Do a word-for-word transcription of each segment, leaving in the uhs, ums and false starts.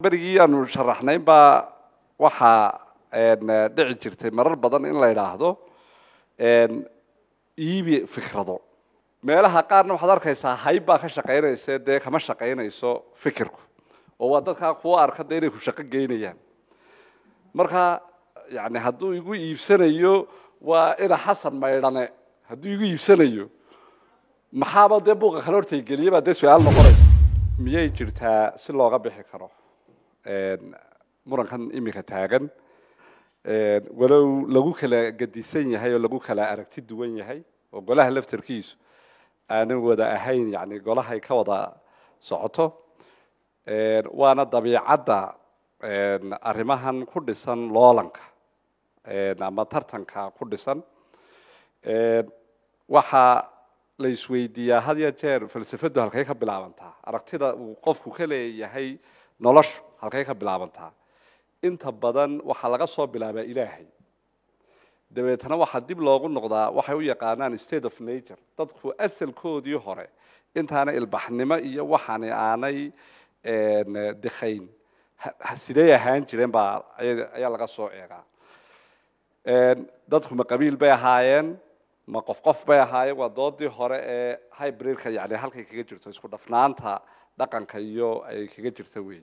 بريء أنو شرحنا با وحى إن دعي جرتي مرر بدن إن لا يلاحظه إن يبي فكرته ما لها قارن وحضر كيسا هايبا كشقينا يصير ده خمس شقينا يسوع فكركم ووضعك قوة أركض ديري وشق جينيان مركها يعني هدو يقول يفسنا يو وإذا حسن ما يرانه هدو يقول يفسنا يو محابة دبوغ خلور تيجي بعد سؤال نقرأ مية جرتها سلوغة بحكرة مرن كان إمي كتاعن ولو لقوا كلا قديسين هاي ولقوا كلا أركتي دوين هاي وقولها لف تركيز أنا ودا أهين يعني قولها هاي كوضع صعته وأنا طبيعة أرمهن كردستان لولنك أما ترتنك كردستان وحا ليسويديا هذا جير فلسفته هالكيكة بالعبنتها أركتيدا وقفك كلي يهي نولش هالكيكة بالعبنتها أنت بدن وحلقة صوب بالعبا إلهي دبيتنا واحد دب لوغو نقطة وحيوية قانان state of nature تدخل أسل كود يهوري أنت أنا البحنمة إيا وحاني آناي دخين سيدية هان جيرين با أيا لغا صوب إيغا تدخل مقابيل بي هايين ما قف قف بي هايين ودودي هوري هاي بريركا يعني هالكي كيجي جرتو اسكو دفنانتا دقان كيو أي كيجي جرتو وي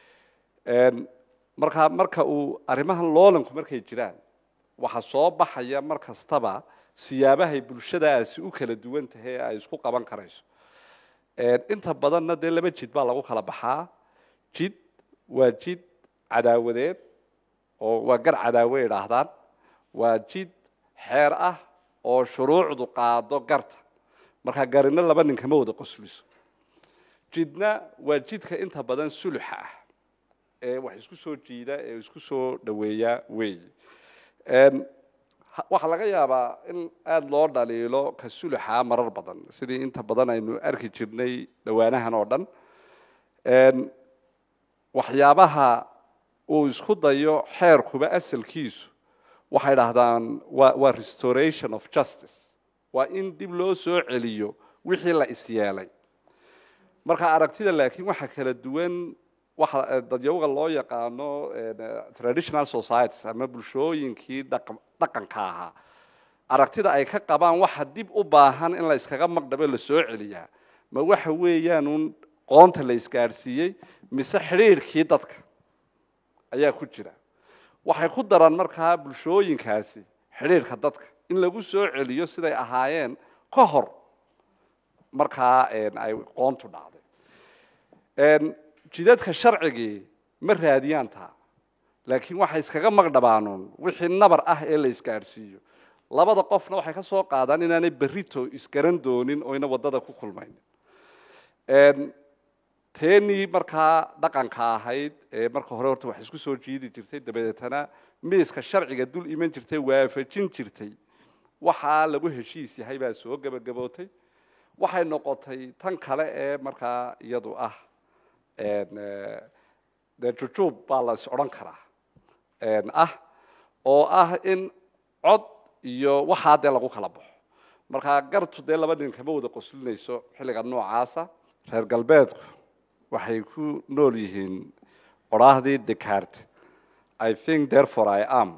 marka marka uu arimahan loolanku markay jiraan waxa soo baxaya markastaba siyaabahay bulshadaasi u kala duwan tahay ay isku qaban karayso ee inta badanna de laba jid baa lagu kala baxaa jid waa jid cadaawadeed oo waa gar cadaawe yiraahdaan waa jid xeer ah oo shuruucdu qaado garta marka garina laba nin kama wada qosliso jidna waa jidka inta badan sulxa ah wax isku soo jiida ee isku soo dhaweeya weey een waxa laga yaabaa in aad loo dhaliilo ka sulxa marar badan sidii inta badan aynu arki jirnay dhawaanahan oo dhan een waxyaabaha uu isku dayo xeerkuba asalkiisu waxay dhahdaan waa restoration of justice waa in dib loo soo celiyo wixii la isyeelay marka aragtida laakiin waxa kala duwan waxa dadyoga loo yaqaano traditional societies ama bulshooyinkii dhaqanka ahaa aragtida ay ka qabaan waxa dib u baahan in la iskaga maqdabo la soo celiyaa ma waxa weeyaan un qoonta la isgaarsiiyay mise xiriirkii dadka ayaa ku jira waxay ku daran markaa bulshooyinkaasi xiriirka dadka in lagu soo celiyo siday ahaayeen ka hor markaa ay qoontu dhacday jidadka sharciga ma raadiyaan taa laakiin waxa iskaga maqdhabaanon wixii nabar ah ee la isgaarsiiyo labada qofna waxay ka soo qaadaan inaanay berrito isgaran doonin oo ina wadada ku kulmayn een teeni markaa dhaqanka ahayd ee marka hore horta wax isku soo jiidi jirtay dabadeetana miiska sharciga dul iman jirtay waafajin jirtay waxa lagu heshiis yahay baa soo gabagabootay waxay noqotay tan kale ee markaa iyadu ah een de jujub baa la socon karaa een ah oo ah in cod iyo waxa de lagu kala baxo marka gartu de laba nin kama wada qoslinayso xilliga noocaasa reer galbeedku waxay ku nool yihiin qoraahdii Descartes I think therefore I am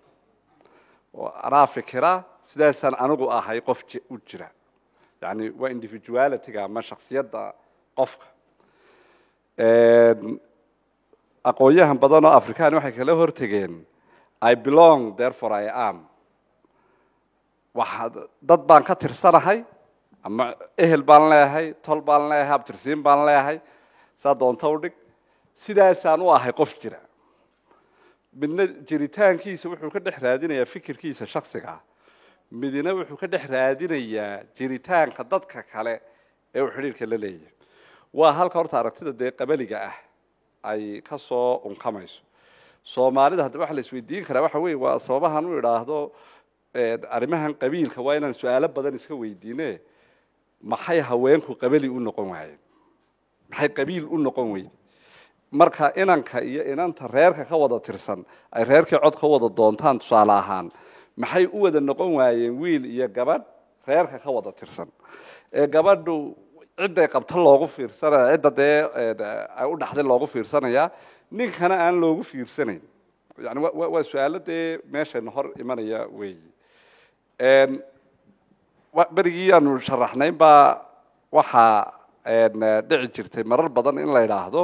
oo ana fikira sidaasan anigu ahay qof u jira yani waa individuality-ga ama shakhsiyadda qofka aqoonyahan badan oo Afrikaan waxay kala hortageen I belong therefore I am waxa dad baan ka tirsanahay ama ehel baan leeyahay tol baan leeyahay abtirsiin baan leeyahay saa doonto u dhig sidaasaan u ahay qof jira midna jiritaankiisa wuxuu ka dhex raadinayaa fikirkiisa shakhsiga ah midna wuxuu ka dhex raadinayaa jiritaanka dadka kale ee uu xiriirka la leeyahay waa halka horta aragtida de qabaliga ah ay ka soo unkamayso Soomaalida hadda waxa la isweydiin karaa waxa weey waa sababahan uu yiraahdo ee arimahan qabiilka waa inaan su'aalo badan iska weydiinay maxay haweenku qabali u noqon waayeen maxay qabiil u noqon waayeen marka inanka iyo inanta reerka ka wada tirsan ay reerkii cod ka wada doontaan tusaale ahaan maxay u wada noqon waayeen wiil iyo gabadh reerka ka wada tirsan ee gabadhu cidday qabta loogu fiirsanaya cidda dee ay u dhaxday loogu fiirsanaya ninkana aan loogu fiirsanayn yani waa su-aaladee meeshayna hor imanaya weeyi berigii aanu sharaxnayn baa waxaa dhici jirtay marar badan in la idhaahdo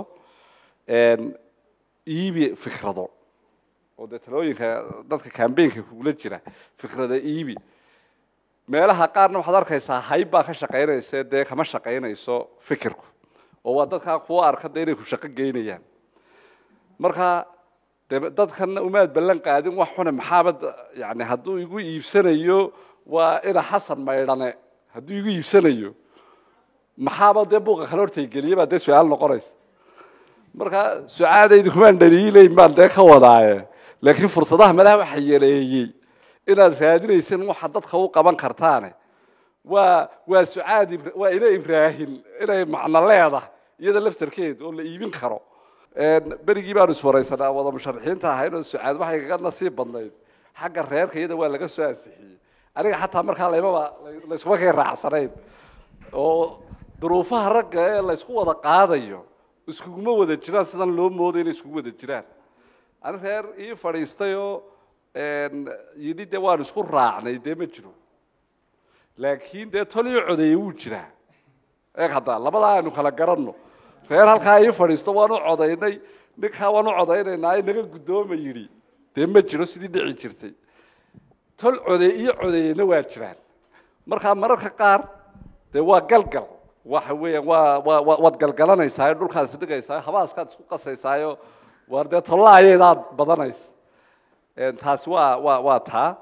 iibi fikrado oo dee talooyinka dadka cambaynka kugula jira fikrada iibi meelaha qaarna waxaad arkaysaa hayb baa ka shaqaynaysa dee kama shaqaynayso fikirku oo waa dadkaa kuwa arka dee inay ku shaqo geynayaan marka dee dadkana umaad ballan qaadin wax xune maxaaba yani hadduu igu iibsanayo waa ina xasan maydhane hadduu igu iibsanayo maxaaba dee buuqa kale hortay geliya baa dee su-aal noqonaysa marka sucaadaydu kumaan dhaliilayn baan dee ka wadaaye laakiin fursadaha malaha waxa yeleeyey inaad raadinaysan waxa dadka u qaban kartaane waa waa sucaad waa ina ibraahim inay macno leedahay iyada laftarkeed oo la iibin karo berigii baanu iswaraysanaa wada musharaxiinta ahayn oo sucaad waxay kaga nasiib badnayd xagga reerka iyada waa laga soo ansixiyey aniga xataa markaa laymaba layskuma kay raacsanayn oo duruufaha ragga ee laysku wada qaadayo iskuguma wada jiraan sidan loo mooday inay iskugu wada jiraan ani reer ii fadhiistayoo yidhi dee waan isku raacnay dee ma jiro laakiin dee tolii codeeye wuu jiraa eeg hadda labadaa aynu kala garanno reer halkaa ii fadhiisto waan u codaynay ninkaa waan u codaynaynaa inaga guddooma yidhi dee ma jiro sidii dhici jirtay tol codey iyo codeeyena waa jiraan markaa mararka qaar dee waa galgal waxa weeyaan waa waa waad galgalanaysaa dhulkaas dhigaysaa habaaskaad isku qasaysaayo waar dee tollaayeedaad badanaysa taasi waa waa waa taa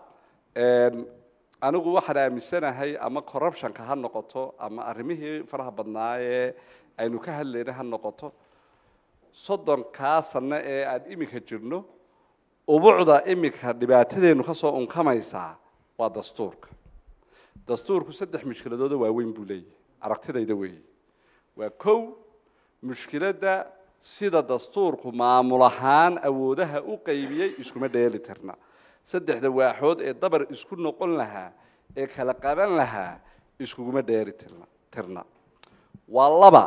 anigu waxaan aaminsanahay ama corruptionka ha noqoto ama arrimihii faraha badnaayee aynu ka hadlayna ha noqoto soddonkaa sano ee aan iminka jirno ubucda iminka dhibaatadeenu ka soo unkamaysaa waa dastuurka dastuurku saddex mushkiladooda waaweyn buu leeyahay aragtidayda weeye waa kow mushkiladda sida dastuurku maamul ahaan awoodaha u qaybiyey iskuma dheeli tirna saddexda waaxood ee dabar isku noqon lahaa ee kala qaban lahaa iskuguma dheeli tirna tirna waa laba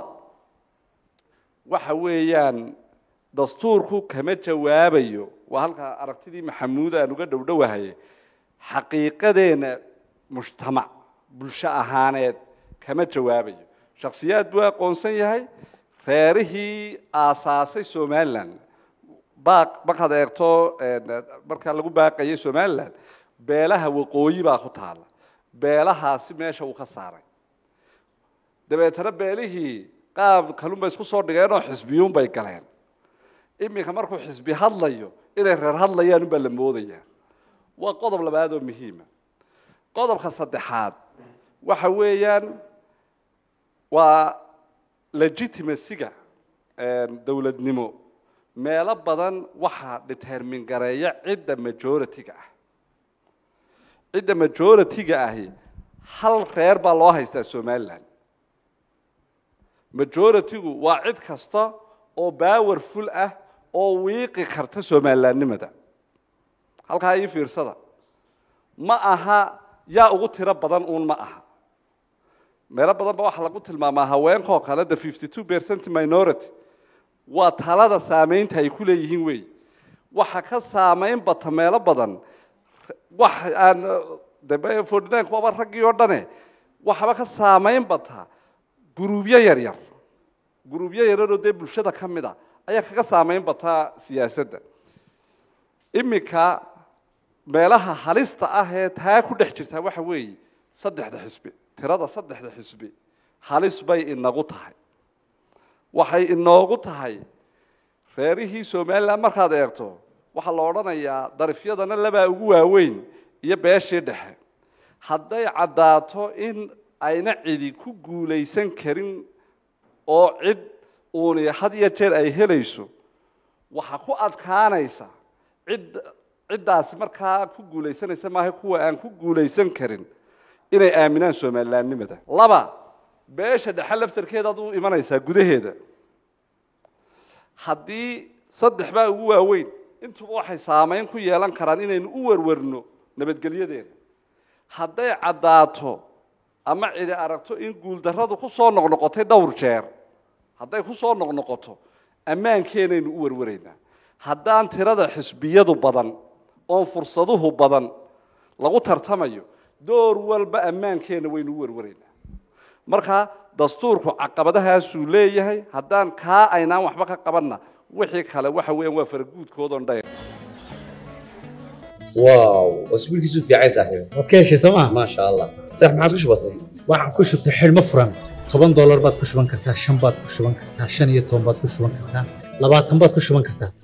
waxa weeyaan dastuurku kama jawaabayo waa halka aragtidii maxamuud aan uga dhowdhowahaye xaqiiqadeena mujtamac bulsho ahaaneed kama jawaabayo shakhsiyaad buu aqoonsan yahay reerihii aasaasay somaliland baaq markaad eegto markaa lagu baaqayay somaliland beelaha waqooyi baa ku taala beelahaasi meesha uu ka saaray dabeetana beelihii qaab kalunbay isku soo dhigeen oo xisbiyuun bay galeen iminka markuu xisbi hadlayo inay reer hadlayaan unbaa la moodayaa waa qodob labaad oo muhiima qodobka saddexaad waxa weeyaan waa legitimacyga dowladnimo meelo badan waxaa determin gareeya cidda majority-ga ah cidda majority-ga ahi hal reer baa loo haystaa somaliland majority-gu waa cid kasta oo powerful ah oo wiiqi karta somalilandnimada halkaa ii fiirsada ma aha yaa ugu tiro badan uun ma aha meelo badan ba waxaa lagu tilmaamaa haweenkoo kale the fifty two percent minority waa talada saamaynta ay ku leeyihiin wey waxa ka saamayn bata meelo badan wax aan forty nine kuwaba raggii oo dhane waxaba ka saamayn bata guruubyo yaryar guruubyo yaryaroo dee bulshada ka mid a ayaa kaga saamayn bataa siyaasadda iminka meelaha halista ah ee taa ku dhex jirtaa waxa weeye saddexda xisbi tirada saddexda xisbi halis bay inagu tahay waxay inoogu tahay reerihii somaliland markaad eegto waxaa la odhanayaa darifyadana labaa ugu waaweyn iyo beeshii dhexe hadday caddaato in ayna cidi ku guulaysan karin oo cid uuni had iyo jeer ay helayso waxaa ku adkaanaysa cid ciddaasi markaa ku guulaysanaysa maaha kuwa aan ku guulaysan karin inay aaminaan somalilandnimada laba beesha dhexe laftarkeedaad u imanaysaa gudaheeda haddii saddex baa ugu waaweyn intuba waxay saamayn ku yeelan karaan inaynu u warwarno nabadgelyadeena hadday caddaato ama cidi aragto in guuldarradu ku soo noqnoqotay dhowr jeer hadday ku soo noqnoqoto ammaankeenaynu u warwaraynaa haddaan tirada xisbiyadu badan oon fursaduhu badan lagu tartamayo door walba ammaankeena waynu u warwaraynaa marka dastuurku caqabadahaasuu leeyahay haddaan kaa aynaan waxba ka qabanna wixii kale waxa weeyaan waa faraguudkoodan dhay واو اسبوعك في عايز صاحبي waad ka heshay sooma ما شاء الله صح ما عاد وش بصير waxaan ku shubtay xilmo furan toban dollar baad ku shuban kartaa shan baad ku shuban kartaa shan iyo toban baad ku shuban kartaa labaatan baad ku shuban kartaa